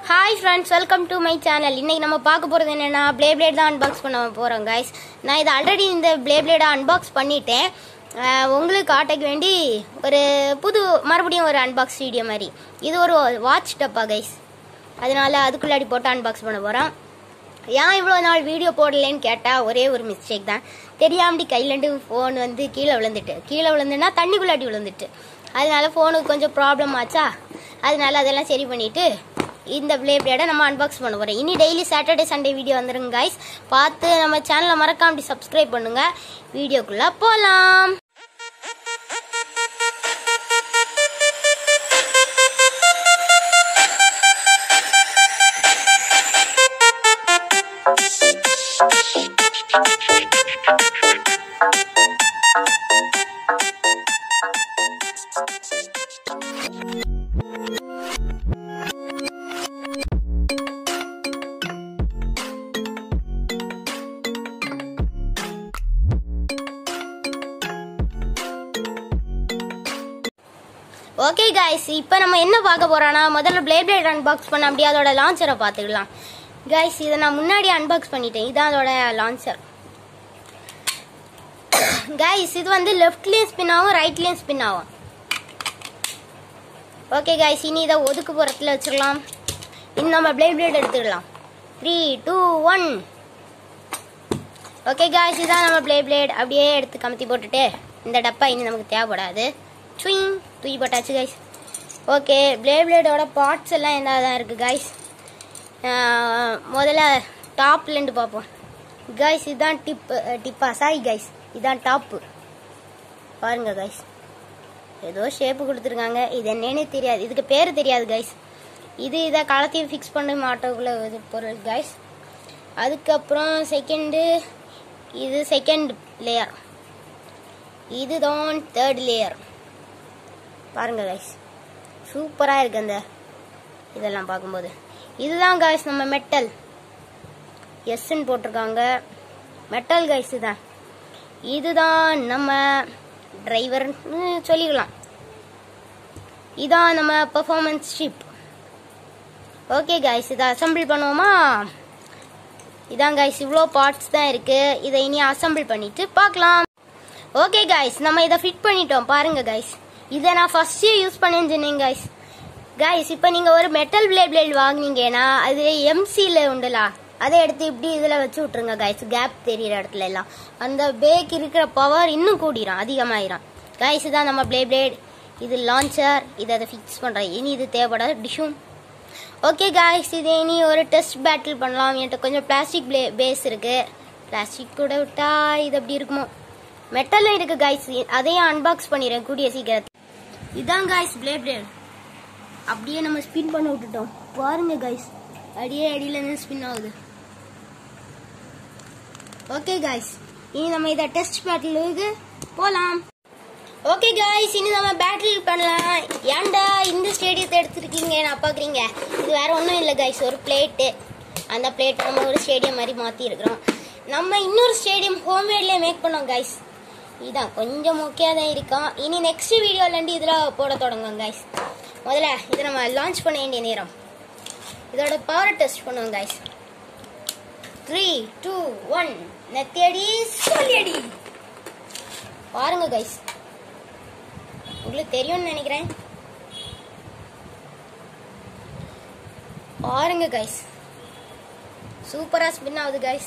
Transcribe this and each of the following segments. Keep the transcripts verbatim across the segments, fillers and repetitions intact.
Hi friends, welcome to my channel. இன்னைக்கு நம்ம பார்க்க போறது என்னன்னா beyblade தான் unbox பண்ண போறோம் guys. நான் இது ஆல்ரெடி இந்த beyblade unbox பண்ணிட்டேன். உங்களுக்கு காட்டக்கு வேண்டி ஒரு புது மறுபடியும் ஒரு unbox வீடியோ மாதிரி. இது ஒரு வாட்ச் டப்பா guys. அதனால அதுக்குள்ளாடி போட்டு unbox பண்ண போறோம். ஏன் இவ்வளவு நாள் வீடியோ போடலன்னு கேட்டா ஒரே ஒரு மிஸ்டேக் தான். தெரியாமடி கையில இருந்து ஃபோன் வந்து கீழே விழுந்துட்டு. கீழே விழுந்துனா தண்ணிக்குள்ளாடி விழுந்துட்டு. அதனால ஃபோனுக்கு கொஞ்சம் ப்ராப்ளம் ஆச்சா. அதனால அதெல்லாம் சரி பண்ணிட்டு இந்த beyblade நம்ம unbox பண்ண போறோம். இனி டெய்லி சாட்டர்டே சண்டே வீடியோ வந்துருங்க guys. பார்த்து நம்ம சேனலை மறக்காம சப்ஸ்கிரைப் பண்ணுங்க. வீடியோக்குள்ள போலாம். ஓகே गाइस, இப்போ நம்ம என்ன பார்க்க போறோம்னா முதல்ல beyblade unbox பண்ண அப்படியே அதோட லான்ச்சரை பார்த்துக்கலாம். गाइस, இத நான் முன்னாடி unbox பண்ணிட்டேன். இதான் அதோட லான்ச்சர். गाइस, இது வந்து லெஃப்ட்லயும் ஸ்பின் ஆகும், ரைட்லயும் ஸ்பின் ஆகும். ஓகே गाइस, இனி இத ஒதுக்கு புறத்துல வச்சிரலாம். இனி நம்ம beyblade எடுத்துக்கலாம். three two one. Okay guys, இதான் நம்ம beyblade. அப்படியே எடுத்து கமத்தி போட்டுட்டு இந்த டப்பா இனி நமக்கு தேவைப்படாது. ட்விங் தூக்கி போட்டாச்சு गाइस. ஓகே, beyblade-ஓட பார்ட்ஸ் எல்லாம் என்னதான் இருக்கு गाइस. முதல்ல டாப்ல இருந்து பாப்போம். गाइस, இதான் டிப் டிப்பா சாரி गाइस, இதான் டாப். பாருங்க गाइस, ஏதோ ஷேப் கொடுத்திருக்காங்க. இது என்னன்னு தெரியாது, இதுக்கு பேரு தெரியாது गाइस. இது இத கலத்தி ஃபிக்ஸ் பண்ண மாட்டோக்குள்ள இது பொருள் गाइस. அதுக்கு அப்புறம் செகண்ட் இது செகண்ட் லேயர். இதுதான் தேர்ட் லேயர். பாருங்க गाइस, சூப்பரா இருக்கு அந்த இதெல்லாம் பாக்கும்போது. இதுதான் गाइस நம்ம மெட்டல். எஸ் ன்னு போட்டிருக்காங்க. மெட்டல் गाइस இதுதான். இதுதான் நம்ம டிரைவர்னு சொல்லிக்கலாம். இதான் நம்ம பெர்ஃபார்மன்ஸ் ஷிப். ஓகே गाइस, இத அசெம்பிள் பண்ணுவோமா? இதான் गाइस, இவ்ளோ பார்ட்ஸ் தான் இருக்கு. இத இனி அசெம்பிள் பண்ணிட்டு பார்க்கலாம். ஓகே गाइस, நம்ம இத ஃபிட் பண்ணிட்டோம். பாருங்க गाइस, இத நான் ஃபர்ஸ்ட் யூஸ் பண்ணேன்னு சொன்னேன் गाइस. गाइस, இப்போ நீங்க ஒரு மெட்டல் beyblade வாங்குனீங்கனா அது எம்சில உண்டலா, அதை எடுத்து இப்படி இதுல வச்சு விட்டுருங்க गाइस. கேப் தெரியற இடத்துல எல்லாம் அந்த பேக் இருக்கிற பவர் இன்னும் கூடிரும், அதிகமாயிரும் गाइस. இதான் நம்ம beyblade. இது லான்ச்சர். இத அத ஃபிக்ஸ் பண்றேன். இனி இது தேவைப்படாத டிஷும். ஓகே गाइस, இது இனி ஒரு டெஸ்ட் பேட்டில் பண்ணலாம். என்கிட்ட கொஞ்சம் பிளாஸ்டிக் பேஸ் இருக்கு. பிளாஸ்டிக் கூட விட்டா இது அப்படி இருக்குமோ. மெட்டலும் இருக்கு गाइस, அதையும் அன்பாக்ஸ் பண்ணிடுறேன் கூடிய சீக்கிரத்தில். இதான் गाइस beyblade. அப்படியே நம்ம ஸ்பின் பண்ண விட்டுட்டோம். பாருங்க गाइस, அடியே அடியில இருந்து ஸ்பின் ஆகுது. ஓகே गाइस, இனி நம்ம இத டெஸ்ட் பேட்டிலுக்கு போலாம். ஓகே गाइस, இனி நம்ம பேட்டில் பண்ணலாம். ஏன்டா இந்த ஸ்டேடியத்தை எடுத்துருக்கீங்க நான் பாக்குறீங்க. இது வேற ஒன்றும் இல்லை गाइस, ஒரு பிளேட்டு. அந்த பிளேட் நம்ம ஒரு ஸ்டேடியம் மாதிரி மாத்தி இருக்கிறோம். நம்ம இன்னொரு ஸ்டேடியம் ஹோம்மேட்லயே மேக் பண்ணோம் गाइस. இதான் கொஞ்சம் முக்கியம் தான் இருக்கும். இனி நெக்ஸ்ட் வீடியோல இருந்து இதுல போட தொடங்குவோம் गाइस. முதல்ல இதை நம்ம லான்ச் பண்ண வேண்டிய நேரம். இதோட பவர் டெஸ்ட் பண்ணுவோம் गाइस. Three two one. நெத்தியடி சொல்லியடி. பாருங்க गाइस, உங்களுக்கு தெரியும்னு நினைக்கிறேன். பாருங்க गाइस, சூப்பரா ஸ்பின் ஆகுது गाइस.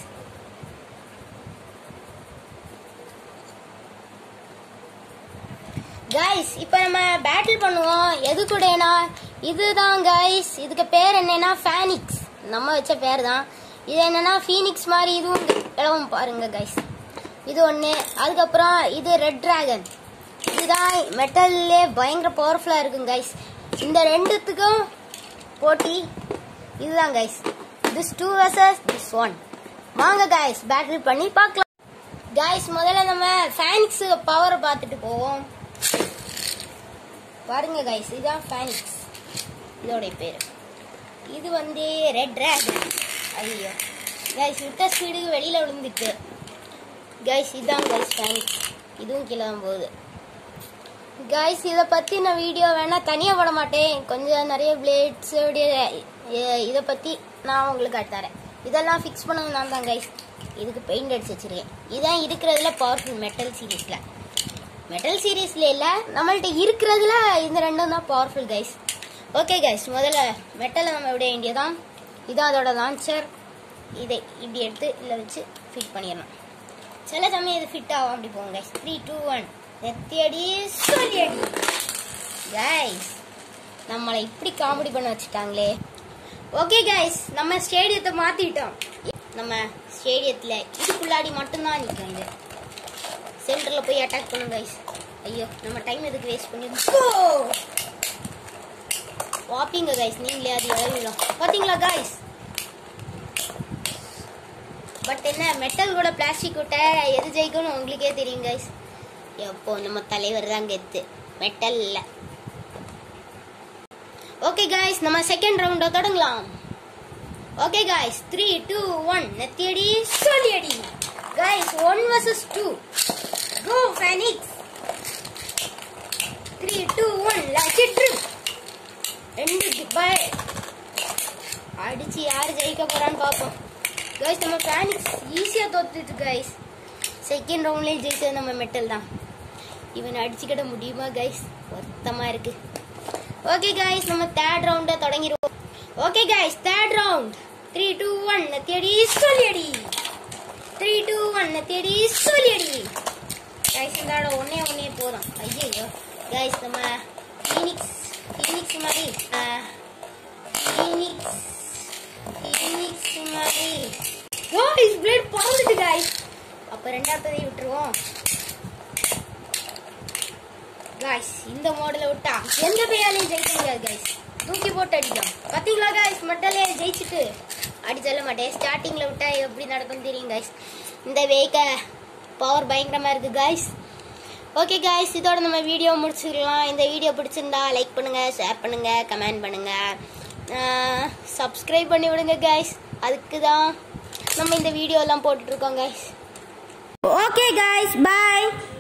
गाइस, இப்போ நம்ம பேட்டில் பண்ணுவோம். எது கூடனா இதுதான் गाइस. இதுக்கு பேர் என்னன்னா ஃபீனிக்ஸ். நம்ம வச்ச பேர் தான். இது என்னன்னா ஃபீனிக்ஸ் மாதிரி இதுவும் இளவும். பாருங்க गाइस, இது ஒண்ணு. அதுக்கப்புறம் இது ரெட் டிராகன். இதுதான் மெட்டல்லே பயங்கர பவர்ஃபுல்லா இருக்கும் गाइस. இந்த ரெண்டுத்துக்கும் போட்டி இதுதான் guys. this two versus this one. வாங்க गाइस, பேட்டில் பண்ணி பார்க்கலாம். गाइस, முதல்ல நம்ம ஃபீனிக்ஸ் பவர் பார்த்துட்டு போவோம். பாருங்க गाइस, இதுதான் ஃபீனிக்ஸ். இதோட பேரு. இது வந்து ரெட் டிராகன். ஐயோ गाइस, விட்ட ஸ்பீடுக்கு வெளியில விழுந்துட்டு. गाइस, இதுதான் गाइस ஃபீனிக்ஸ். இதுவும் கீழே தான் போகுது. கைஸ் இதை பற்றி நான் வீடியோ வேணால் தனியாக போட மாட்டேன். கொஞ்சம் நிறைய பிளேட்ஸ் இதை பற்றி நான் உங்களுக்கு தரேன். இதெல்லாம் ஃபிக்ஸ் பண்ண நான் தான் கைஸ். இதுக்கு பெயிண்ட் அடிச்சு வச்சிருக்கேன். இதான் இருக்கிறதுல பவர்ஃபுல் மெட்டல் சீரீஸில். மெட்டல் சீரீஸில் இல்லை, நம்மள்ட்ட இருக்கிறதுல இந்த ரெண்டும் தான் பவர்ஃபுல் கைஸ். ஓகே கைஸ், முதல்ல மெட்டலை நம்ம விட வேண்டியதான். இதான் அதோட லான்ச்சர். இதை இப்படி எடுத்து இல்லை வச்சு ஃபிட் பண்ணிடணும். சில சமயம் இது ஃபிட் ஆகும். அப்படி போங்க கைஸ். த்ரீ டூ ஒன் நெத்தியடி சொல்லியடி. கைஸ் நம்மளை இப்படி காமெடி பண்ண வச்சுட்டாங்களே. ஓகே கைஸ், நம்ம ஸ்டேடியத்தை மாற்றிட்டோம். நம்ம ஸ்டேடியத்தில் இதுக்குள்ளாடி மட்டும்தான் நிற்கும். இது சென்டரில் போய் அட்டாக் பண்ணும் கைஸ். ஐயோ, நம்ம டைம் எதுக்கு வேஸ்ட் பண்ணிருக்கோம். வாப்பிங்க கைஸ், நீங்களே அது இழவிடும் பார்த்தீங்களா கைஸ். பட் என்ன, மெட்டல் கூட பிளாஸ்டிக் விட்ட எது ஜெயிக்கும்னு உங்களுக்கே தெரியும் கைஸ். எப்போ நம்ம தலைவர் தான் கெத்து, மெட்டல் இல்லை. ஓகே கைஸ், நம்ம செகண்ட் ரவுண்டை தொடங்கலாம். Okay guys, three two one நெத்தியடி சொல்லியடி. Guys one versus two. Go Phoenix. Three two one லட்சிட்டு ரெண்டு பை அடிச்சு யாரு ஜெயிக்க போறான்னு பார்ப்போம். கைஸ் நம்ம ஃபெனிக்ஸ் ஈஸியாக தோத்துட்டு கைஸ். செகண்ட் ரவுண்ட்லேயும் ஜெயிச்சது நம்ம மெட்டல் தான். இவன் அடிச்சுக்கிட முடியுமா கைஸ்? வருத்தமாக இருக்கு. ஓகே கைஸ், நம்ம தேர்ட் ரவுண்டை தொடங்கிடுவோம். Okay guys, third round. Three two one நெத்தியடி சொல்லியடி. த்ரீ டூ ஒன் நெத்தியடி சொல்லியடி. கைஸ் இந்த ஆட ஒன்னே ஒன்னே போதும். ஐயோ கைஸ், நம்ம ஃபீனிக்ஸ் ஃபீனிக்ஸ் மாதிரி ஃபீனிக்ஸ் ஃபீனிக்ஸ் மாதிரி கைஸ் பிளேட் பறந்துட்டு கைஸ். அப்போ ரெண்டாவதையும் விட்டுருவோம் கைஸ். இந்த மாடலை விட்டா எந்த பேராலையும் ஜெயிக்க முடியாது கைஸ். தூக்கி போட்டு அடிக்கும். பார்த்தீங்களா கைஸ், மெட்டலே ஜெயிச்சுட்டு அடி சொல்ல மாட்டேன். ஸ்டார்டிங்கில் விட்டா எப்படி நடக்கும் தெரியும் கைஸ். இந்த வேக்க பவர் பயங்கரமாக இருக்குது கைஸ். ஓகே கைஸ், இதோட நம்ம வீடியோ முடிச்சுக்கலாம். இந்த வீடியோ பிடிச்சிருந்தா லைக் பண்ணுங்கள், ஷேர் பண்ணுங்கள், கமெண்ட் பண்ணுங்கள், சப்ஸ்கிரைப் பண்ணி விடுங்க கைஸ். அதுக்கு தான் நம்ம இந்த வீடியோலாம் போட்டுட்ருக்கோம் கைஸ். ஓகே கைஸ், பாய்.